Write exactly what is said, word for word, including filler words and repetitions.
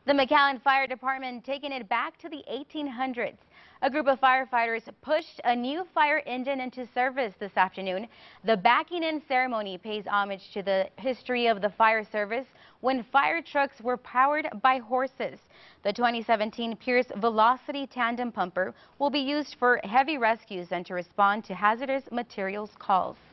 The McAllen Fire Department taking it back to the eighteen hundreds. A group of firefighters pushed a new fire engine into service this afternoon. The backing in ceremony pays homage to the history of the fire service when fire trucks were powered by horses. The twenty seventeen Pierce Velocity tandem pumper will be used for heavy rescues and to respond to hazardous materials calls.